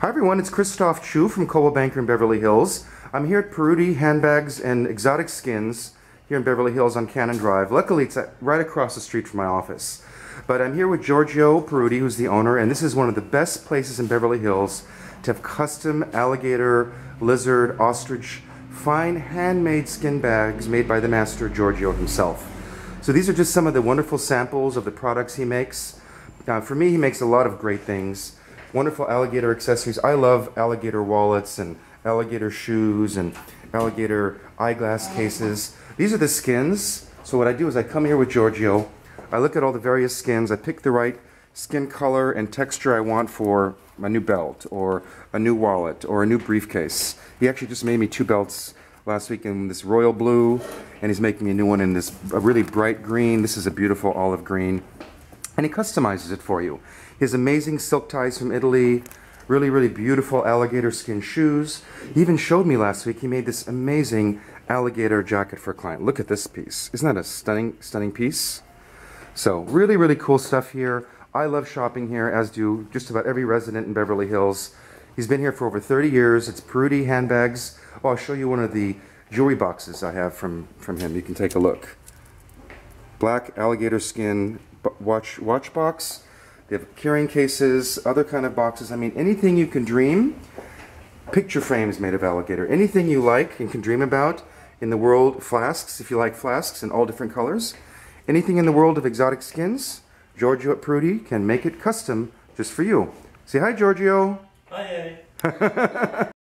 Hi everyone, it's Christoph Chu from Coldwell Banker in Beverly Hills. I'm here at Peruti Handbags and Exotic Skins here in Beverly Hills on Cannon Drive. Luckily, it's right across the street from my office. But I'm here with Giorgio Peruti, who's the owner, and this is one of the best places in Beverly Hills to have custom alligator, lizard, ostrich, fine handmade skin bags made by the master Giorgio himself. So these are just some of the wonderful samples of the products he makes. For me, he makes a lot of great things. Wonderful alligator accessories. I love alligator wallets and alligator shoes and alligator eyeglass cases. These are the skins. So what I do is I come here with Giorgio. I look at all the various skins. I pick the right skin color and texture I want for a new belt or a new wallet or a new briefcase. He actually just made me 2 belts last week in this royal blue, and he's making me a new one in this really bright green. This is a beautiful olive green. And he customizes it for you. His amazing silk ties from Italy, really beautiful alligator skin shoes. He even showed me last week, he made this amazing alligator jacket for a client. Look at this piece. Isn't that a stunning piece? So really cool stuff here. I love shopping here, as do just about every resident in Beverly Hills. He's been here for over 30 years. It's Peruti Handbags. Oh, I'll show you one of the jewelry boxes I have from him. You can take a look. Black alligator skin watch box. They have carrying cases, other kind of boxes. I mean, anything you can dream. Picture frames made of alligator. Anything you like and can dream about in the world. Flasks, if you like flasks in all different colors. Anything in the world of exotic skins, Giorgio at Peruti can make it custom just for you. Say hi, Giorgio. Hi.